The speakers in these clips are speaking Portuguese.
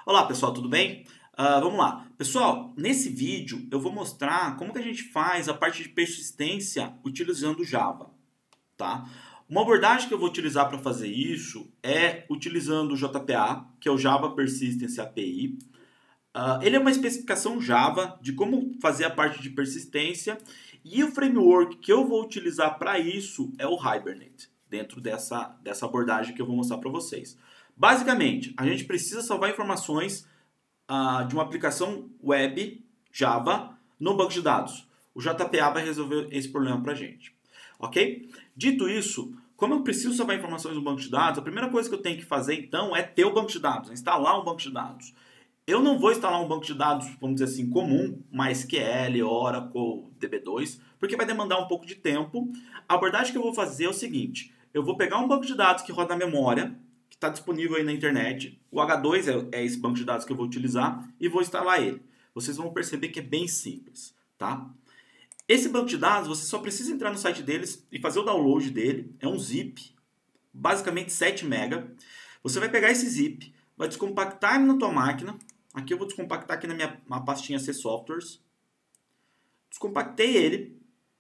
Olá pessoal, tudo bem? Vamos lá. Pessoal, nesse vídeo eu vou mostrar como que a gente faz a parte de persistência utilizando o Java, tá? Uma abordagem que eu vou utilizar para fazer isso é utilizando o JPA, que é o Java Persistence API. Ele é uma especificação Java de como fazer a parte de persistência e o framework que eu vou utilizar para isso é o Hibernate, dentro dessa abordagem que eu vou mostrar para vocês. Basicamente, a gente precisa salvar informações de uma aplicação web Java no banco de dados. O JPA vai resolver esse problema para a gente. Ok? Dito isso, como eu preciso salvar informações no banco de dados, a primeira coisa que eu tenho que fazer então é ter o banco de dados, instalar um banco de dados. Eu não vou instalar um banco de dados, vamos dizer assim, comum, MySQL, Oracle, DB2, porque vai demandar um pouco de tempo. A abordagem que eu vou fazer é o seguinte: eu vou pegar um banco de dados que roda na memória, que está disponível aí na internet. O H2 é esse banco de dados que eu vou utilizar e vou instalar ele. Vocês vão perceber que é bem simples, tá? Esse banco de dados, você só precisa entrar no site deles e fazer o download dele. É um zip, basicamente 7 MB. Você vai pegar esse zip, vai descompactar ele na tua máquina. Aqui eu vou descompactar aqui na minha pastinha C Softwares. Descompactei ele.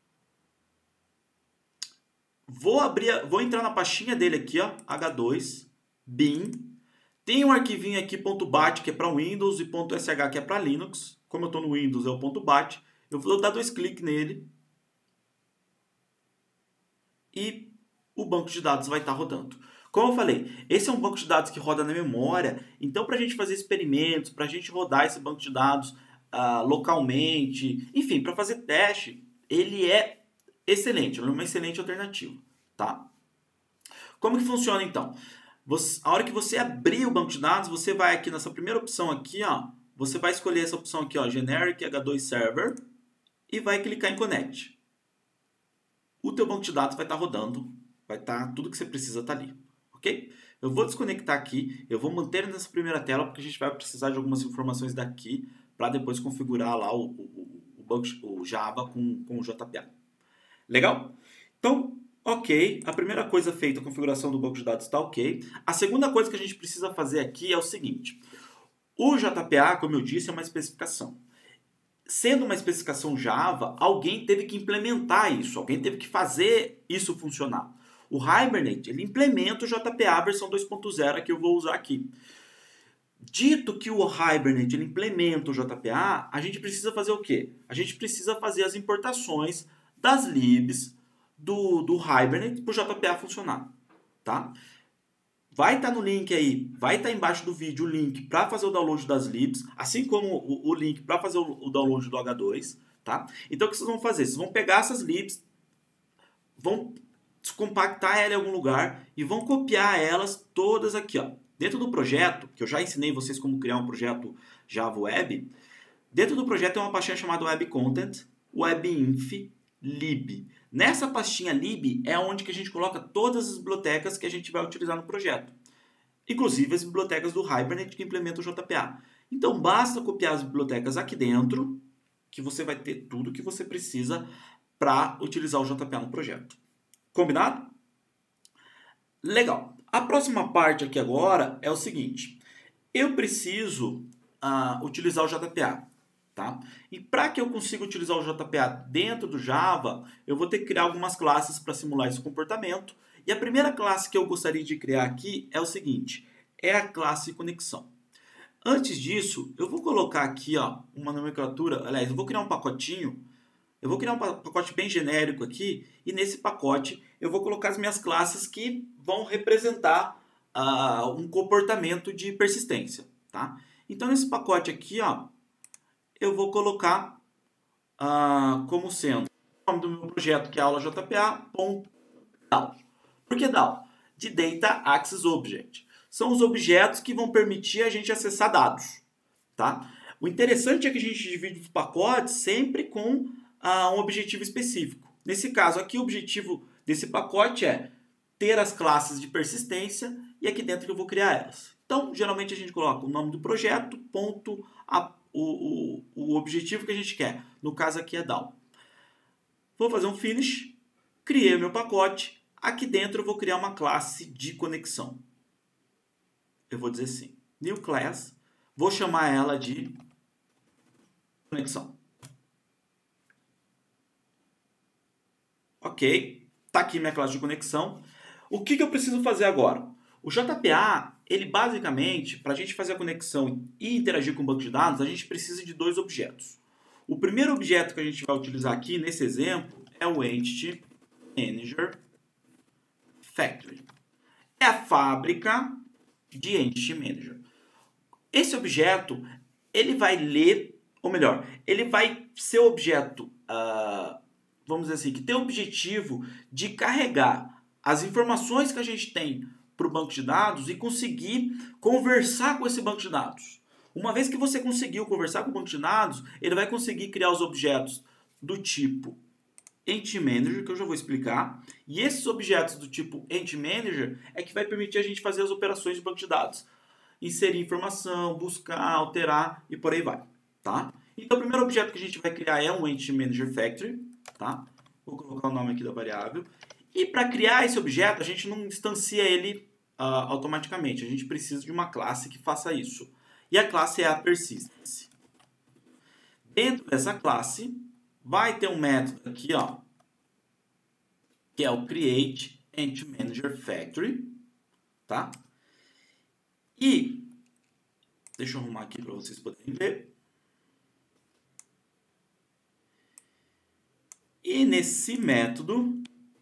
Vou entrar na pastinha dele aqui, ó, H2, bin. Tem um arquivinho aqui .bat que é para Windows e .sh que é para Linux. Como eu estou no Windows é o .bat. Eu vou dar 2 cliques nele. E o banco de dados vai estar rodando. Como eu falei, esse é um banco de dados que roda na memória, então para a gente fazer experimentos, para a gente rodar esse banco de dados localmente, enfim, para fazer teste, ele é excelente, ele é uma excelente alternativa, tá? Como que funciona então? A hora que você abrir o banco de dados, você vai aqui nessa primeira opção aqui, ó, você vai escolher essa opção aqui, ó, Generic H2 Server, e vai clicar em Connect. O teu banco de dados vai estar rodando, vai estar tudo que você precisa tá ali. Ok? Eu vou desconectar aqui, eu vou manter nessa primeira tela porque a gente vai precisar de algumas informações daqui para depois configurar lá o Java com o JPA. Legal? Então, ok, a primeira coisa feita, a configuração do banco de dados está ok. A segunda coisa que a gente precisa fazer aqui é o seguinte: o JPA, como eu disse, é uma especificação. Sendo uma especificação Java, alguém teve que implementar isso, alguém teve que fazer isso funcionar. O Hibernate, ele implementa o JPA versão 2.0 que eu vou usar aqui. Dito que o Hibernate ele implementa o JPA, a gente precisa fazer o quê? A gente precisa fazer as importações das libs do Hibernate para o JPA funcionar. Tá? Vai estar no link aí, vai estar embaixo do vídeo o link para fazer o download das libs, assim como o link para fazer o download do H2. Tá? Então o que vocês vão fazer? Vocês vão pegar essas libs, vão descompactar ela em algum lugar e vão copiar elas todas aqui, ó. Dentro do projeto, que eu já ensinei vocês como criar um projeto Java Web, dentro do projeto tem uma pastinha chamada Web Content, Webinf, lib. Nessa pastinha lib é onde que a gente coloca todas as bibliotecas que a gente vai utilizar no projeto. Inclusive as bibliotecas do Hibernate que implementam o JPA. Então basta copiar as bibliotecas aqui dentro, que você vai ter tudo que você precisa para utilizar o JPA no projeto. Combinado? Legal. A próxima parte aqui agora é o seguinte. Eu preciso utilizar o JPA. Tá? E para que eu consiga utilizar o JPA dentro do Java, eu vou ter que criar algumas classes para simular esse comportamento. E a primeira classe que eu gostaria de criar aqui é o seguinte. É a classe conexão. Antes disso, eu vou colocar aqui uma nomenclatura. Aliás, eu vou criar um pacotinho. Eu vou criar um pacote bem genérico aqui e nesse pacote eu vou colocar as minhas classes que vão representar um comportamento de persistência. Tá? Então nesse pacote aqui eu vou colocar como sendo o nome do meu projeto, que é aula JPA.DAO. Por que DAO? De Data Access Object. São os objetos que vão permitir a gente acessar dados. Tá? O interessante é que a gente divide os pacotes sempre com um objetivo específico. Nesse caso aqui, o objetivo desse pacote é ter as classes de persistência e aqui dentro eu vou criar elas. Então, geralmente a gente coloca o nome do projeto, ponto, o objetivo que a gente quer. No caso aqui é DAO. Vou fazer um finish, criei o meu pacote. Aqui dentro eu vou criar uma classe de conexão. Eu vou dizer assim, new class, Vou chamar ela de conexão. Ok, está aqui minha classe de conexão. O que eu preciso fazer agora? O JPA, ele basicamente, para a gente fazer a conexão e interagir com o banco de dados, a gente precisa de dois objetos. O primeiro objeto que a gente vai utilizar aqui, nesse exemplo, é o Entity Manager Factory. É a fábrica de Entity Manager. Esse objeto, ele vai ler, ou melhor, ele vai ser objeto, vamos dizer assim, que tem o objetivo de carregar as informações que a gente tem para o banco de dados e conseguir conversar com esse banco de dados. Uma vez que você conseguiu conversar com o banco de dados, ele vai conseguir criar os objetos do tipo Entity Manager, que eu já vou explicar. E esses objetos do tipo Entity Manager é que vai permitir a gente fazer as operações de banco de dados. Inserir informação, buscar, alterar e por aí vai. Tá? Então o primeiro objeto que a gente vai criar é um Entity Manager Factory. Tá? Vou colocar o nome aqui da variável. E para criar esse objeto, a gente não instancia ele automaticamente. A gente precisa de uma classe que faça isso. E a classe é a Persistence. Dentro dessa classe, vai ter um método aqui, ó, que é o Create Entity Manager Factory. Tá? E, deixa eu arrumar aqui para vocês poderem ver. E nesse método,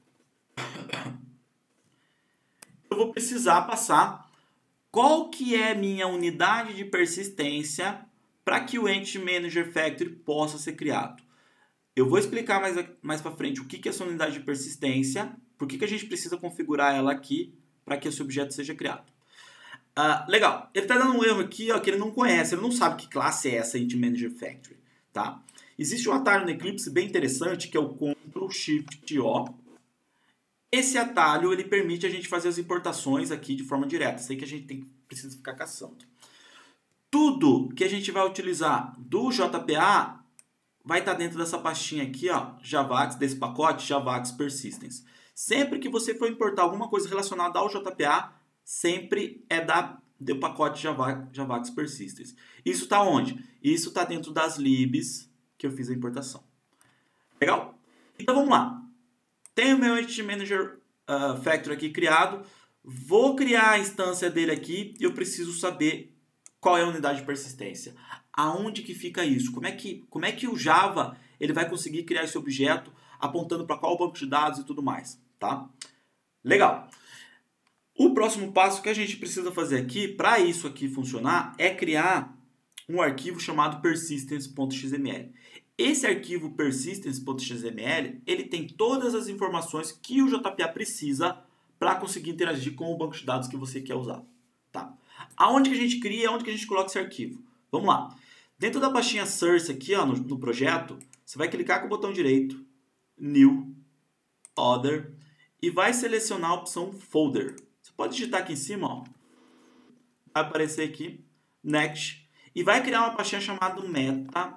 eu vou precisar passar qual que é a minha unidade de persistência para que o Entity Manager Factory possa ser criado. Eu vou explicar mais para frente o que é essa unidade de persistência, por que a gente precisa configurar ela aqui para que esse objeto seja criado. Legal, ele está dando um erro aqui, ó, que ele não conhece, ele não sabe que classe é essa Entity Manager Factory. Tá? Existe um atalho no Eclipse bem interessante, que é o Ctrl+Shift+O. Esse atalho ele permite a gente fazer as importações aqui de forma direta, sem que a gente precisa ficar caçando. Tudo que a gente vai utilizar do JPA vai estar dentro dessa pastinha aqui, ó, Javax, desse pacote, Javax Persistence. Sempre que você for importar alguma coisa relacionada ao JPA, sempre é do pacote Javax Persistence. Isso está onde? Isso está dentro das libs que eu fiz a importação. Legal? Então vamos lá. Tenho o meu Entity Manager Factory aqui criado. Vou criar a instância dele aqui e eu preciso saber qual é a unidade de persistência. Aonde que fica isso? Como é que o Java ele vai conseguir criar esse objeto apontando para qual banco de dados e tudo mais. Tá? Legal. O próximo passo que a gente precisa fazer aqui, para isso aqui funcionar, é criar um arquivo chamado persistence.xml. Esse arquivo persistence.xml, ele tem todas as informações que o JPA precisa para conseguir interagir com o banco de dados que você quer usar. Tá? Aonde que a gente cria, aonde que a gente coloca esse arquivo? Vamos lá. Dentro da pastinha source aqui, ó, no projeto, você vai clicar com o botão direito, New, Other, e vai selecionar a opção Folder. Você pode digitar aqui em cima, ó, vai aparecer aqui, Next, e vai criar uma pastinha chamada Meta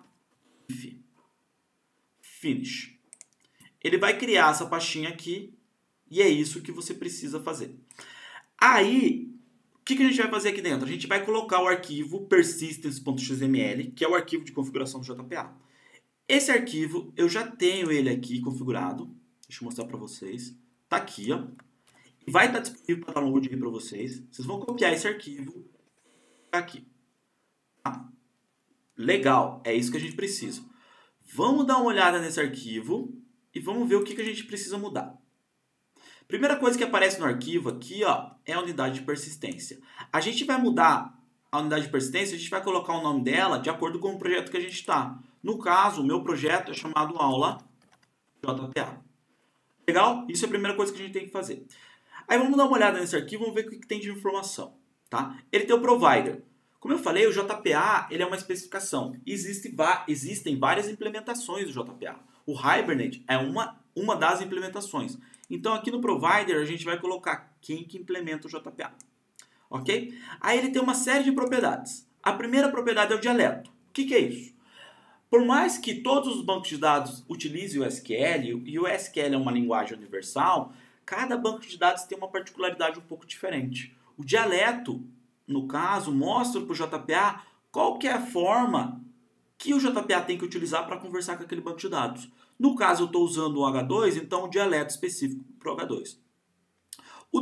Finish. Ele vai criar essa pastinha aqui e é isso que você precisa fazer. Aí, o que a gente vai fazer aqui dentro? A gente vai colocar o arquivo persistence.xml, que é o arquivo de configuração do JPA. Esse arquivo, eu já tenho ele aqui configurado. Deixa eu mostrar para vocês. Tá aqui, ó. Vai estar disponível para download aqui para vocês. Vocês vão copiar esse arquivo aqui. Tá? Legal, é isso que a gente precisa. Vamos dar uma olhada nesse arquivo e vamos ver o que a gente precisa mudar. Primeira coisa que aparece no arquivo aqui, ó, é a unidade de persistência. A gente vai mudar a unidade de persistência, a gente vai colocar o nome dela de acordo com o projeto que a gente está. No caso, o meu projeto é chamado Aula JPA. Legal? Isso é a primeira coisa que a gente tem que fazer. Aí vamos dar uma olhada nesse arquivo, vamos ver o que tem de informação. Tá? Ele tem o provider. Como eu falei, o JPA ele é uma especificação. Existem várias implementações do JPA. O Hibernate é uma das implementações. Então aqui no provider a gente vai colocar quem que implementa o JPA. Ok? Aí ele tem uma série de propriedades. A primeira propriedade é o dialeto. O que é isso? Por mais que todos os bancos de dados utilizem o SQL, e o SQL é uma linguagem universal, cada banco de dados tem uma particularidade um pouco diferente. O dialeto, no caso, mostra para o JPA qual que é a forma que o JPA tem que utilizar para conversar com aquele banco de dados. No caso, eu estou usando o H2, então o dialeto específico para o H2. O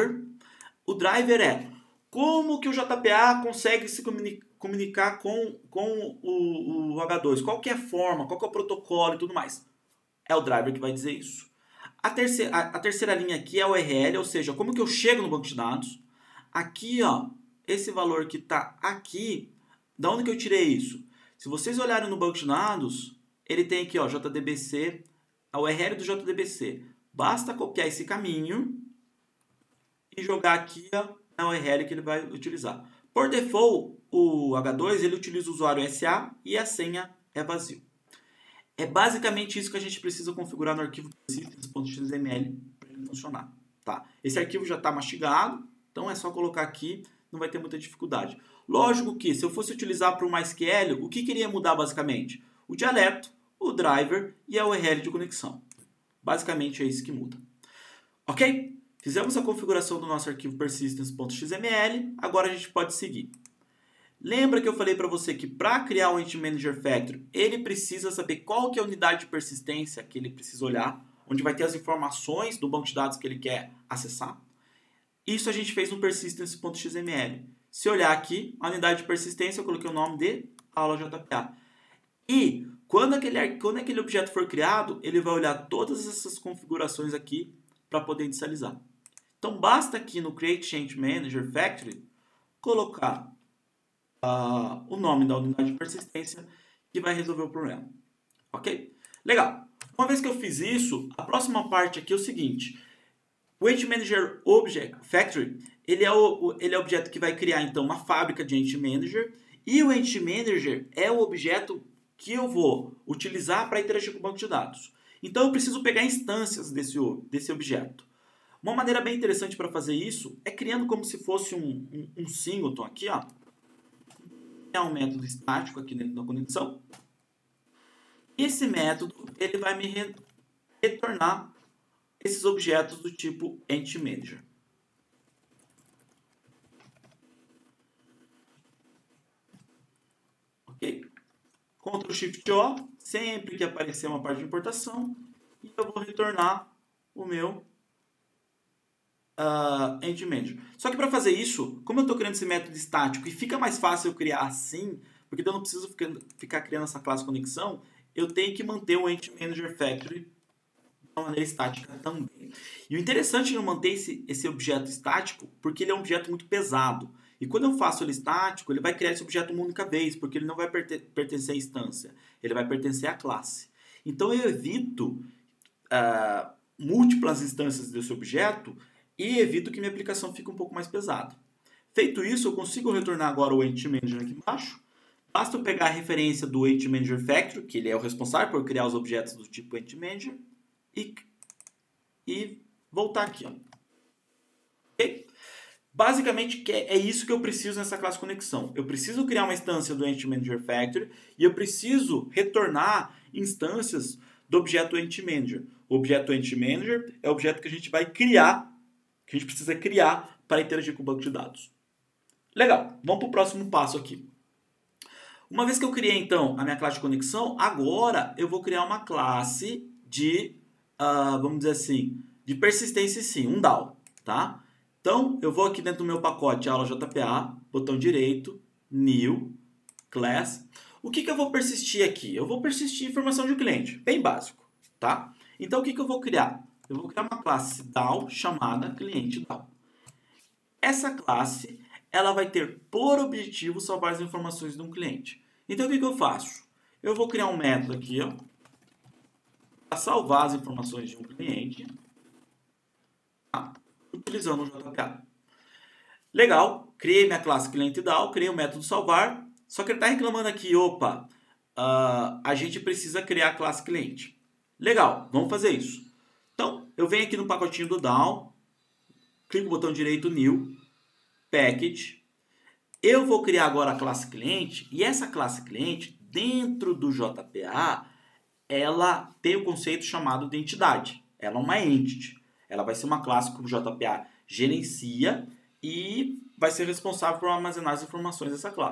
driver é como que o JPA consegue se comunicar com o H2. Qual que é a forma, qual que é o protocolo e tudo mais. É o driver que vai dizer isso. A terceira linha aqui é o URL, ou seja, como que eu chego no banco de dados. Aqui, ó, esse valor que está aqui, da onde que eu tirei isso? Se vocês olharem no banco de dados, ele tem aqui, ó, JDBC, a URL do JDBC. Basta copiar esse caminho e jogar aqui, ó, na URL que ele vai utilizar. Por default, o H2 ele utiliza o usuário SA e a senha é vazio. É basicamente isso que a gente precisa configurar no arquivo persistence.xml para ele funcionar. Tá? Esse arquivo já está mastigado, então é só colocar aqui, não vai ter muita dificuldade. Lógico que se eu fosse utilizar para o MySQL, o que queria mudar basicamente? O dialeto, o driver e a URL de conexão. Basicamente é isso que muda. Ok? Fizemos a configuração do nosso arquivo persistence.xml, agora a gente pode seguir. Lembra que eu falei para você que para criar o Entity Manager Factory, ele precisa saber qual que é a unidade de persistência que ele precisa olhar, onde vai ter as informações do banco de dados que ele quer acessar. Isso a gente fez no persistence.xml. Se olhar aqui, a unidade de persistência, eu coloquei o nome de aula JPA. E quando aquele objeto for criado, ele vai olhar todas essas configurações aqui para poder inicializar. Então, basta aqui no Create Change Manager Factory colocar o nome da unidade de persistência que vai resolver o problema. Ok? Legal. Uma vez que eu fiz isso, a próxima parte aqui é o seguinte. O Entity Manager Object Factory, ele é o objeto que vai criar, então, uma fábrica de Entity Manager. E o Entity Manager é o objeto que eu vou utilizar para interagir com o banco de dados. Então, eu preciso pegar instâncias desse objeto. Uma maneira bem interessante para fazer isso é criando como se fosse um singleton aqui, ó. É um método estático aqui dentro da conexão. Esse método ele vai me retornar esses objetos do tipo Entity Manager. Ok? Ctrl Shift O, sempre que aparecer uma parte de importação, e eu vou retornar o meu Entity Manager. Só que para fazer isso, como eu estou criando esse método estático e fica mais fácil eu criar assim, porque eu não preciso ficar criando essa classe conexão, eu tenho que manter o Entity Manager Factory de uma maneira estática também. E o interessante de não manter esse objeto estático, porque ele é um objeto muito pesado. E quando eu faço ele estático, ele vai criar esse objeto uma única vez, porque ele não vai pertencer à instância, ele vai pertencer à classe. Então eu evito múltiplas instâncias desse objeto e evito que minha aplicação fique um pouco mais pesada. Feito isso, eu consigo retornar agora o Entity Manager aqui embaixo. Basta eu pegar a referência do Entity Manager Factory, que ele é o responsável por criar os objetos do tipo Entity Manager, e voltar aqui. Ó. Okay? Basicamente, é isso que eu preciso nessa classe conexão. Eu preciso criar uma instância do Entity Manager Factory e eu preciso retornar instâncias do objeto Entity Manager. O objeto Entity Manager é o objeto que a gente vai criar, que a gente precisa criar para interagir com o banco de dados. Legal, vamos para o próximo passo aqui. Uma vez que eu criei, então, a minha classe de conexão, agora eu vou criar uma classe de, vamos dizer assim, de persistência sim, um DAO, tá? Então, eu vou aqui dentro do meu pacote aula JPA, botão direito, New, Class. O que eu vou persistir aqui? Eu vou persistir informação de um cliente, bem básico, tá? Então, o que eu vou criar? Eu vou criar uma classe DAO chamada cliente DAO. Essa classe, ela vai ter por objetivo salvar as informações de um cliente. Então, o que eu faço? Eu vou criar um método aqui, ó, para salvar as informações de um cliente, tá? Utilizando o JPA. Legal, criei minha classe cliente DAO, criei o método salvar, só que ele está reclamando aqui, opa, a gente precisa criar a classe cliente. Legal, vamos fazer isso. Então, eu venho aqui no pacotinho do DAO, clico no botão direito New, Package. Eu vou criar agora a classe cliente, e essa classe cliente, dentro do JPA, ela tem o conceito chamado de entidade. Ela é uma entity. Ela vai ser uma classe que o JPA gerencia e vai ser responsável por armazenar as informações dessa classe.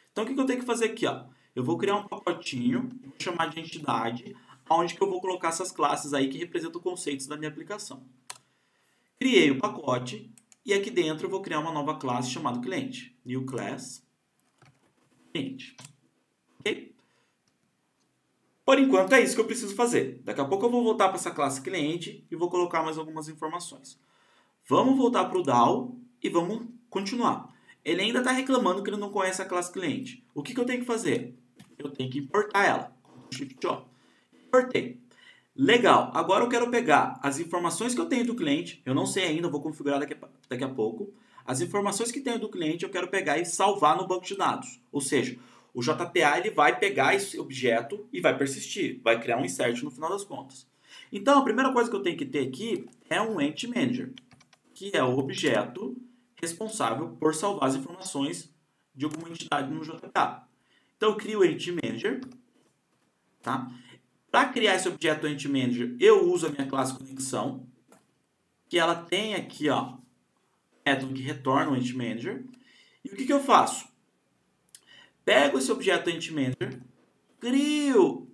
Então, o que eu tenho que fazer aqui? Ó? Eu vou criar um pacotinho, vou chamar de entidade, onde que eu vou colocar essas classes aí que representam conceitos da minha aplicação. Criei o pacote e aqui dentro eu vou criar uma nova classe chamada cliente. New class, cliente. Ok? Por enquanto é isso que eu preciso fazer. Daqui a pouco eu vou voltar para essa classe cliente e vou colocar mais algumas informações. Vamos voltar para o DAO e vamos continuar. Ele ainda está reclamando que ele não conhece a classe cliente. O que eu tenho que fazer? Eu tenho que importar ela. Shift O. Importei. Legal. Agora eu quero pegar as informações que eu tenho do cliente. Eu não sei ainda, vou configurar daqui a pouco. As informações que tenho do cliente eu quero pegar e salvar no banco de dados. Ou seja, o JPA ele vai pegar esse objeto e vai persistir. Vai criar um insert no final das contas. Então, a primeira coisa que eu tenho que ter aqui é um Entity Manager, que é o objeto responsável por salvar as informações de alguma entidade no JPA. Então, eu crio o Entity Manager. Tá? Para criar esse objeto Entity Manager, eu uso a minha classe conexão, que ela tem aqui, ó, método que retorna o Entity Manager. E o que eu faço? Pego esse objeto Entity Manager, crio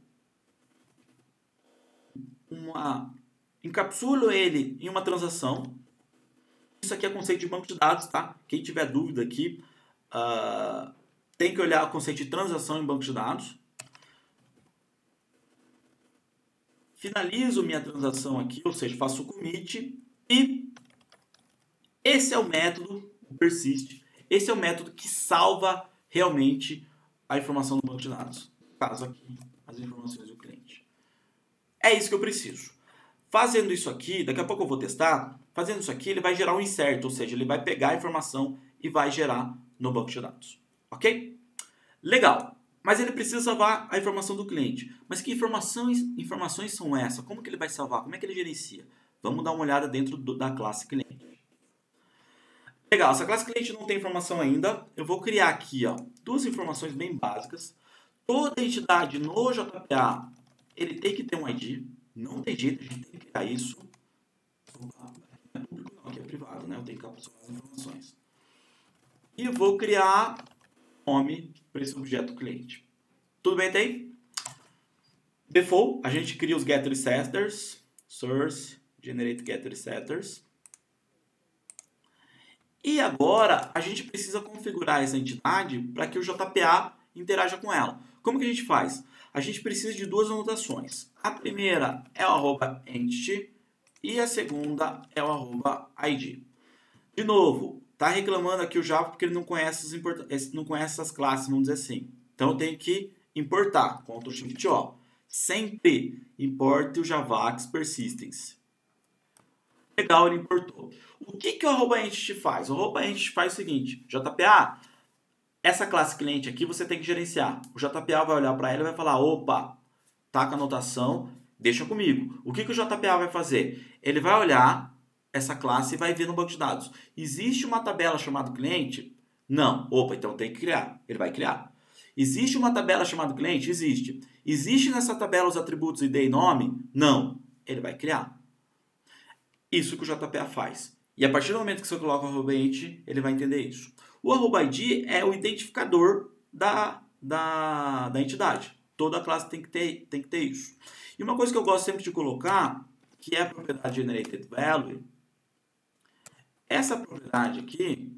encapsulo ele em uma transação. Isso aqui é conceito de banco de dados, tá? Quem tiver dúvida aqui, tem que olhar o conceito de transação em banco de dados. Finalizo minha transação aqui, ou seja, faço o commit e esse é o método, o persist. Esse é o método que salva realmente a informação do banco de dados. No caso aqui, as informações do cliente. É isso que eu preciso. Fazendo isso aqui, daqui a pouco eu vou testar, fazendo isso aqui ele vai gerar um insert, ou seja, ele vai pegar a informação e vai gerar no banco de dados. Ok? Legal. Mas ele precisa salvar a informação do cliente. Mas que informações são essas? Como que ele vai salvar? Como é que ele gerencia? Vamos dar uma olhada dentro da classe cliente. Legal, essa classe cliente não tem informação ainda. Eu vou criar aqui, ó, duas informações bem básicas. Toda entidade no JPA, ele tem que ter um ID. Não tem jeito, a gente tem que criar isso. Não é público não, aqui é privado, né? Eu tenho que capturar as informações. E vou criar nome para esse objeto cliente. Tudo bem até aí? Default, a gente cria os getter setters, source, generate getter setters. E agora a gente precisa configurar essa entidade para que o JPA interaja com ela. Como que a gente faz? A gente precisa de duas anotações. A primeira é o @entity e a segunda é o @id. De novo, tá reclamando aqui o Java porque ele não conhece essas classes, vamos dizer assim. Então eu tenho que importar, Ctrl Shift O. Sempre importe o Javax Persistence. Legal, ele importou. O que o @entity faz? O @entity faz o seguinte: JPA, essa classe cliente aqui você tem que gerenciar. O JPA vai olhar para ela e vai falar: opa, tá com a anotação, deixa comigo. O que o JPA vai fazer? Ele vai olhar essa classe e vai ver no banco de dados. Existe uma tabela chamada cliente? Não. Opa, então tem que criar. Ele vai criar. Existe uma tabela chamada cliente? Existe. Existe nessa tabela os atributos ID e nome? Não. Ele vai criar. Isso que o JPA faz. E a partir do momento que você coloca o @entity, ele vai entender isso. O @id é o identificador da entidade. Toda classe tem que ter isso. E uma coisa que eu gosto sempre de colocar, que é a propriedade generated value, essa propriedade aqui,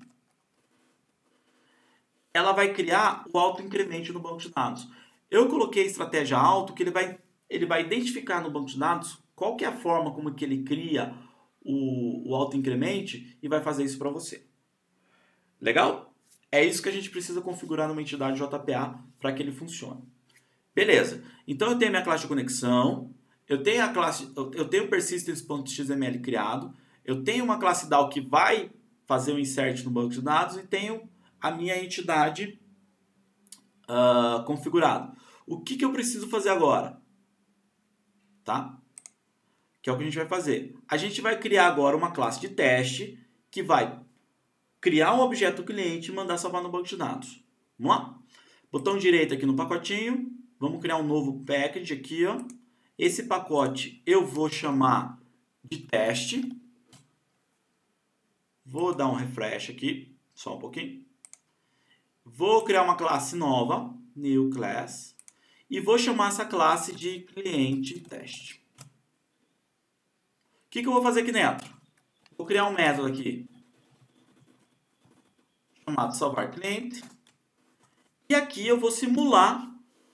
ela vai criar o auto-incremento no banco de dados. Eu coloquei a estratégia auto, que ele vai identificar no banco de dados qual que é a forma como que ele cria o auto-incremente e vai fazer isso para você. Legal? É isso que a gente precisa configurar numa entidade JPA para que ele funcione. Beleza. Então eu tenho minha classe de conexão, eu tenho o persistence.xml criado, eu tenho uma classe DAO que vai fazer o insert no banco de dados e tenho a minha entidade configurada. O que eu preciso fazer agora? Tá? Que é o que a gente vai fazer. A gente vai criar agora uma classe de teste que vai criar um objeto cliente e mandar salvar no banco de dados. Vamos lá? Botão direito aqui no pacotinho. Vamos criar um novo package aqui, ó. Esse pacote eu vou chamar de teste. Vou dar um refresh aqui, só um pouquinho. Vou criar uma classe nova, new class, e vou chamar essa classe de cliente teste. O que eu vou fazer aqui dentro? Vou criar um método aqui, chamado salvar cliente, e aqui eu vou simular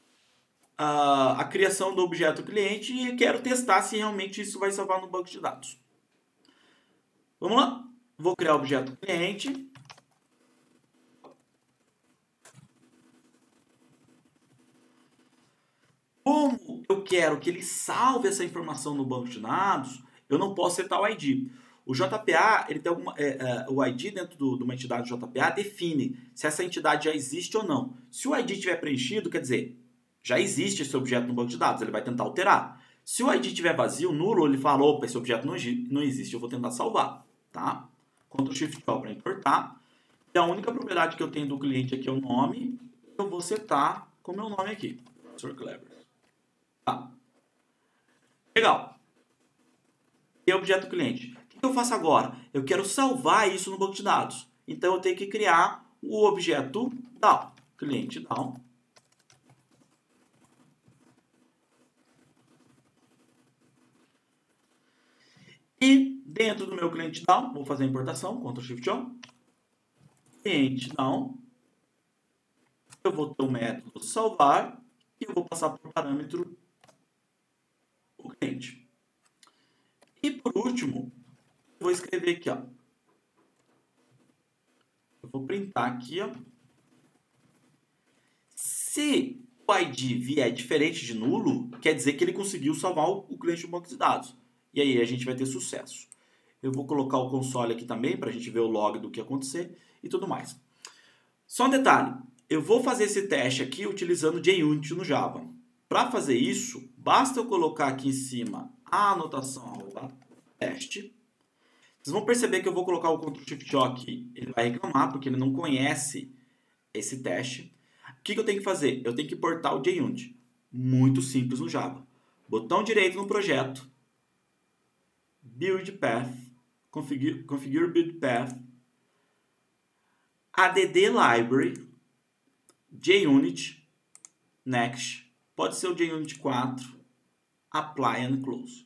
a criação do objeto cliente e quero testar se realmente isso vai salvar no banco de dados. Vamos lá? Vou criar o objeto cliente. Como eu quero que ele salve essa informação no banco de dados, eu não posso setar o ID. O JPA, ele tem o ID dentro de uma entidade JPA define se essa entidade já existe ou não. Se o ID estiver preenchido, quer dizer, já existe esse objeto no banco de dados, ele vai tentar alterar. Se o ID estiver vazio, nulo, ele fala, opa, esse objeto não existe, eu vou tentar salvar, tá? Ctrl Shift O para importar. E a única propriedade que eu tenho do cliente aqui é o nome, eu vou setar com o meu nome aqui, Professor Clever. Tá. Legal. E objeto cliente. O que eu faço agora? Eu quero salvar isso no banco de dados. Então eu tenho que criar o objeto down. Cliente down. E dentro do meu cliente down, vou fazer a importação, Ctrl Shift O. Cliente down. Eu vou ter o método salvar e eu vou passar por parâmetro o cliente. E por último, eu vou escrever aqui, ó. Eu vou printar aqui, ó. Se o ID vier diferente de nulo, quer dizer que ele conseguiu salvar o cliente do banco de dados. E aí a gente vai ter sucesso. Eu vou colocar o console aqui também para a gente ver o log do que acontecer e tudo mais. Só um detalhe, eu vou fazer esse teste aqui utilizando JUnit no Java. Para fazer isso, basta eu colocar aqui em cima a anotação teste. Vocês vão perceber que eu vou colocar o Ctrl Shift O aqui. Ele vai reclamar porque ele não conhece esse teste. O que eu tenho que fazer? Eu tenho que importar o JUnit. Muito simples no Java. Botão direito no projeto. Build Path. Configure Build Path. Add Library. JUnit. Next. Pode ser o JUnit 4. Apply and Close.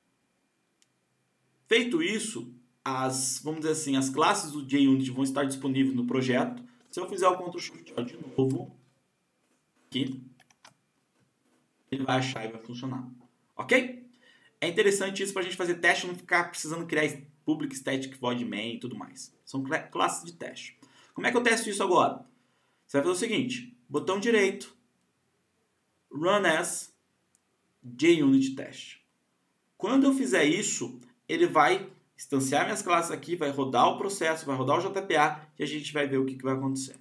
Feito isso, vamos dizer assim, as classes do JUnit vão estar disponíveis no projeto. Se eu fizer o Ctrl Shift O de novo, aqui, ele vai achar e vai funcionar. Ok? É interessante isso para a gente fazer teste, não ficar precisando criar public static void main e tudo mais. São classes de teste. Como é que eu testo isso agora? Você vai fazer o seguinte, botão direito, Run as JUnit test. Quando eu fizer isso, ele vai instanciar minhas classes aqui, vai rodar o processo, vai rodar o JPA e a gente vai ver o que vai acontecer.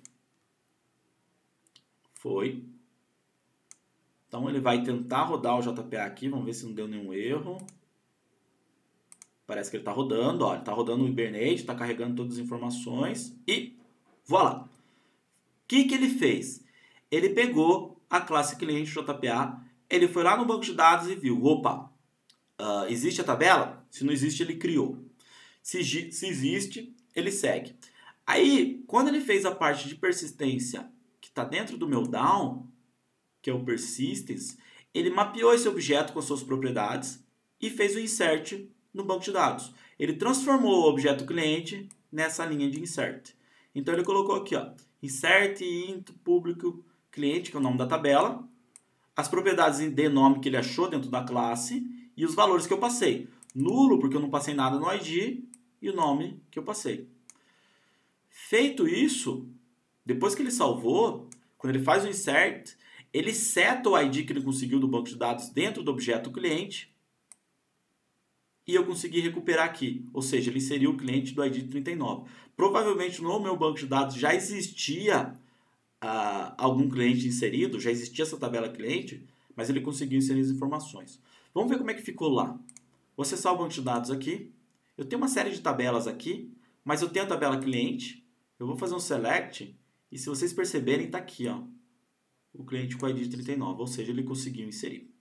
Foi. Então ele vai tentar rodar o JPA aqui, vamos ver se não deu nenhum erro. Parece que ele está rodando, ó, ele está rodando o Hibernate, está carregando todas as informações e voilà. O que ele fez? Ele pegou a classe cliente JPA, ele foi lá no banco de dados e viu, opa, existe a tabela? Se não existe, ele criou. Se existe, ele segue. Aí, quando ele fez a parte de persistência que está dentro do meu down, que é o persistence, ele mapeou esse objeto com suas propriedades e fez o insert no banco de dados. Ele transformou o objeto cliente nessa linha de insert. Então ele colocou aqui, ó, insert int público cliente, que é o nome da tabela, as propriedades de nome que ele achou dentro da classe e os valores que eu passei. Nulo, porque eu não passei nada no ID, e o nome que eu passei. Feito isso, depois que ele salvou, quando ele faz o insert, ele seta o ID que ele conseguiu do banco de dados dentro do objeto cliente e eu consegui recuperar aqui. Ou seja, ele inseriu o cliente do ID 39. Provavelmente no meu banco de dados já existia algum cliente inserido, já existia essa tabela cliente, mas ele conseguiu inserir as informações. Vamos ver como é que ficou lá. Vou acessar o banco de dados aqui. Eu tenho uma série de tabelas aqui, mas eu tenho a tabela cliente. Eu vou fazer um select e se vocês perceberem, está aqui, ó, o cliente com o ID 39, ou seja, ele conseguiu inserir.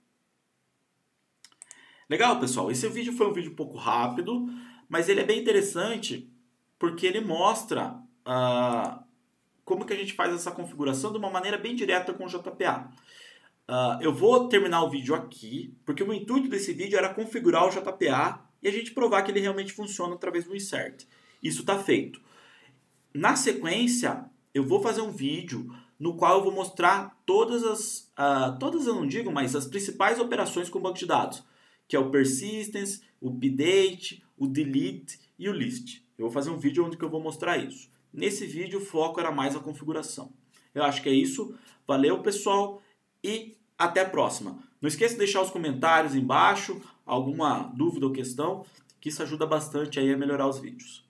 Legal, pessoal? Esse vídeo foi um vídeo um pouco rápido, mas ele é bem interessante porque ele mostra como que a gente faz essa configuração de uma maneira bem direta com o JPA. Eu vou terminar o vídeo aqui, porque o intuito desse vídeo era configurar o JPA e a gente provar que ele realmente funciona através do insert. Isso está feito. Na sequência, eu vou fazer um vídeo no qual eu vou mostrar todas eu não digo, mas as principais operações com o banco de dados, que é o persistence, o update, o delete e o list. Eu vou fazer um vídeo onde eu vou mostrar isso. Nesse vídeo o foco era mais a configuração. Eu acho que é isso. Valeu, pessoal, e até a próxima. Não esqueça de deixar os comentários embaixo, alguma dúvida ou questão, que isso ajuda bastante aí a melhorar os vídeos.